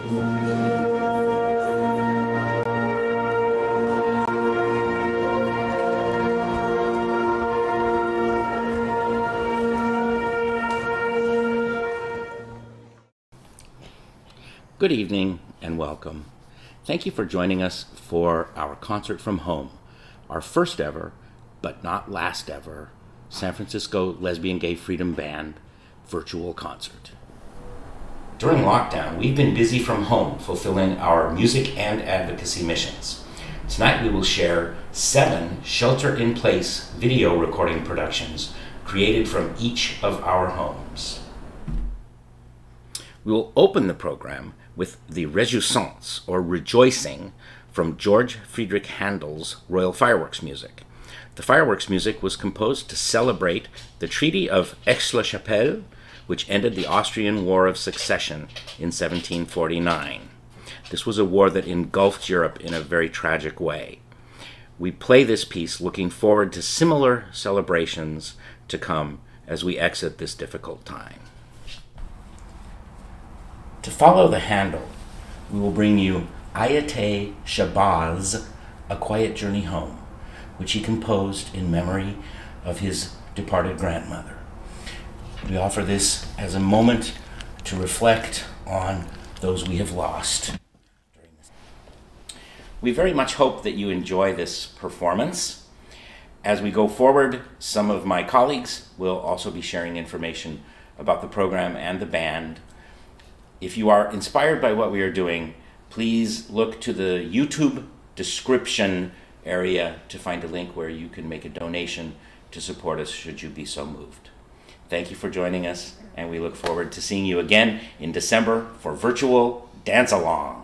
Good evening and welcome. Thank you for joining us for our concert from home, our first ever, but not last ever, San Francisco Lesbian Gay Freedom Band virtual concert. During lockdown, we've been busy from home fulfilling our music and advocacy missions. Tonight we will share 7 shelter-in-place video recording productions created from each of our homes. We will open the program with the Réjouissance, or Rejoicing, from George Frideric Handel's Royal Fireworks Music. The fireworks music was composed to celebrate the Treaty of Aix-la-Chapelle, which ended the Austrian War of Succession in 1749. This was a war that engulfed Europe in a very tragic way. We play this piece looking forward to similar celebrations to come as we exit this difficult time. To follow the Handel, we will bring you Ayatey Shabazz, A Quiet Journey Home, which he composed in memory of his departed grandmother. We offer this as a moment to reflect on those we have lost. We very much hope that you enjoy this performance. As we go forward, some of my colleagues will also be sharing information about the program and the band. If you are inspired by what we are doing, please look to the YouTube description area to find a link where you can make a donation to support us should you be so moved. Thank you for joining us, and we look forward to seeing you again in December for virtual Dance Along.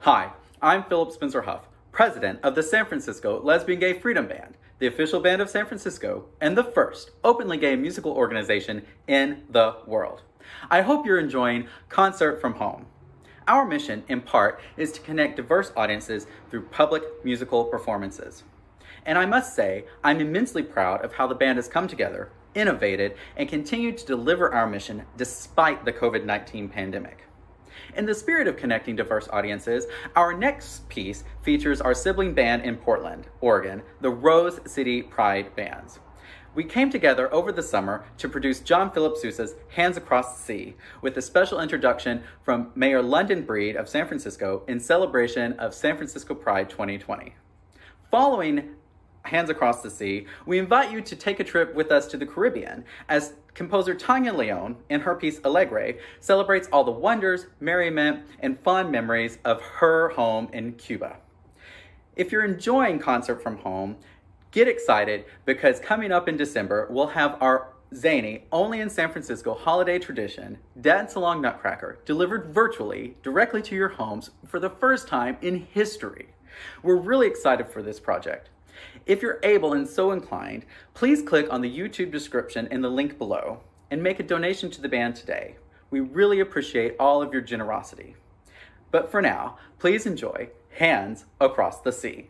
Hi, I'm Philip Spencer Huff, president of the San Francisco Lesbian Gay Freedom Band, the official band of San Francisco, and the first openly gay musical organization in the world. I hope you're enjoying Concert from Home. Our mission, in part, is to connect diverse audiences through public musical performances. And I must say, I'm immensely proud of how the band has come together, innovated, and continued to deliver our mission despite the COVID-19 pandemic. In the spirit of connecting diverse audiences, our next piece features our sibling band in Portland, Oregon, the Rose City Pride Bands. We came together over the summer to produce John Philip Sousa's Hands Across the Sea, with a special introduction from Mayor London Breed of San Francisco in celebration of San Francisco Pride 2020. Following Hands Across the Sea, we invite you to take a trip with us to the Caribbean as composer Tania León, in her piece Alegre, celebrates all the wonders, merriment, and fond memories of her home in Cuba. If you're enjoying Concert from Home, get excited because coming up in December, we'll have our zany, only in San Francisco holiday tradition, Dance Along Nutcracker, delivered virtually, directly to your homes for the first time in history. We're really excited for this project. If you're able and so inclined, please click on the YouTube description in the link below and make a donation to the band today. We really appreciate all of your generosity. But for now, please enjoy Hands Across the Sea.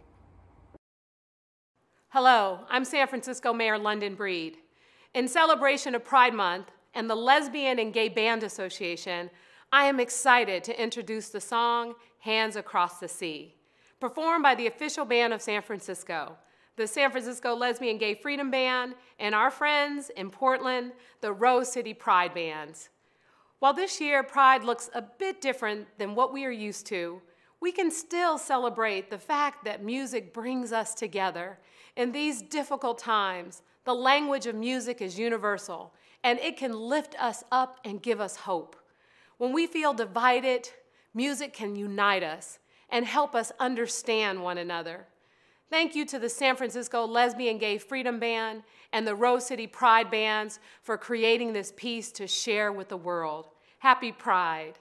Hello, I'm San Francisco Mayor London Breed. In celebration of Pride Month and the Lesbian and Gay Band Association, I am excited to introduce the song Hands Across the Sea, performed by the official band of San Francisco, the San Francisco Lesbian Gay Freedom Band, and our friends in Portland, the Rose City Pride Bands. While this year Pride looks a bit different than what we are used to, we can still celebrate the fact that music brings us together. In these difficult times, the language of music is universal, and it can lift us up and give us hope. When we feel divided, music can unite us and help us understand one another. Thank you to the San Francisco Lesbian Gay Freedom Band and the Rose City Pride Bands for creating this piece to share with the world. Happy Pride.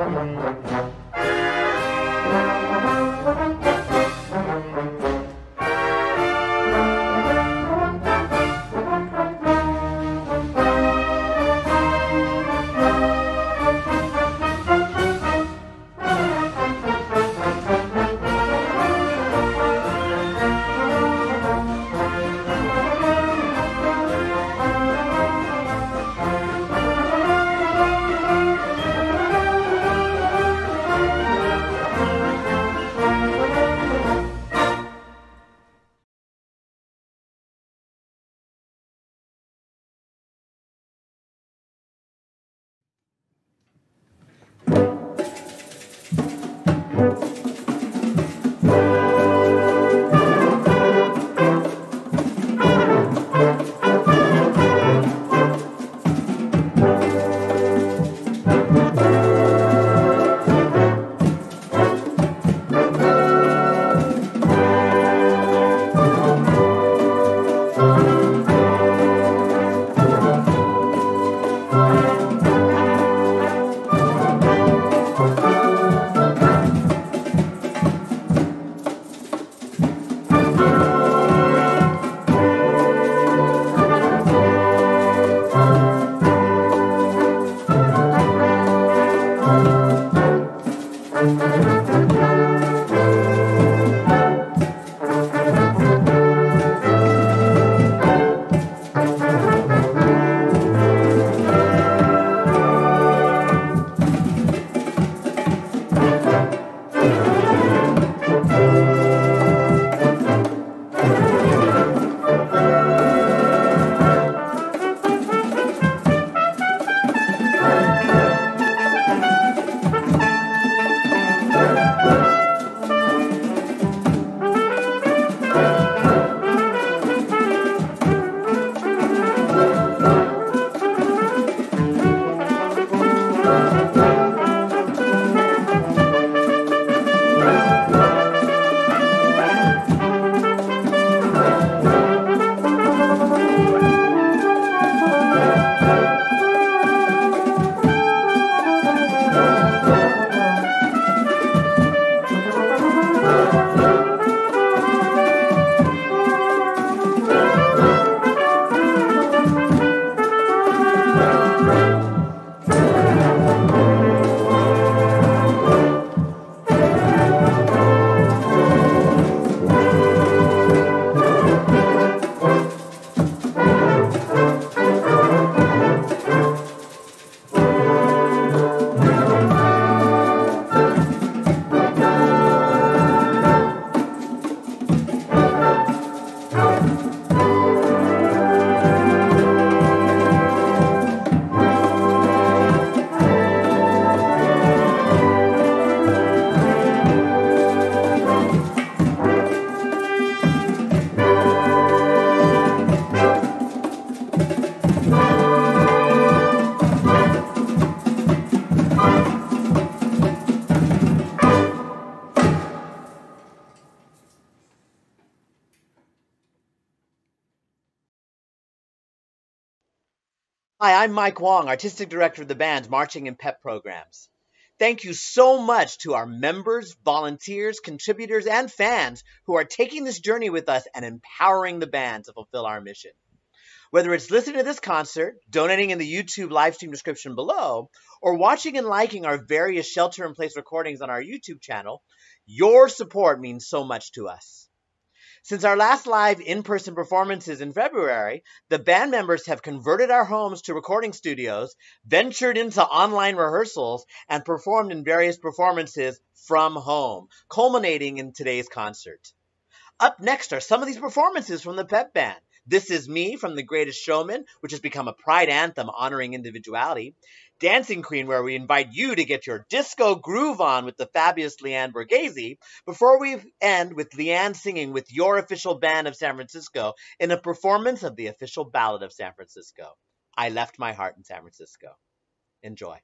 Hi, I'm Mike Wong, Artistic Director of the band's Marching and Pep programs. Thank you so much to our members, volunteers, contributors, and fans who are taking this journey with us and empowering the band to fulfill our mission. Whether it's listening to this concert, donating in the YouTube live stream description below, or watching and liking our various shelter-in-place recordings on our YouTube channel, your support means so much to us. Since our last live in-person performances in February, the band members have converted our homes to recording studios, ventured into online rehearsals, and performed in various performances from home, culminating in today's concert. Up next are some of these performances from the Pep Band. This Is Me from The Greatest Showman, which has become a pride anthem honoring individuality. Dancing Queen, where we invite you to get your disco groove on with the fabulous Leanne Borghese, before we end with Leanne singing with your official band of San Francisco in a performance of the official ballad of San Francisco, I Left My Heart in San Francisco. Enjoy.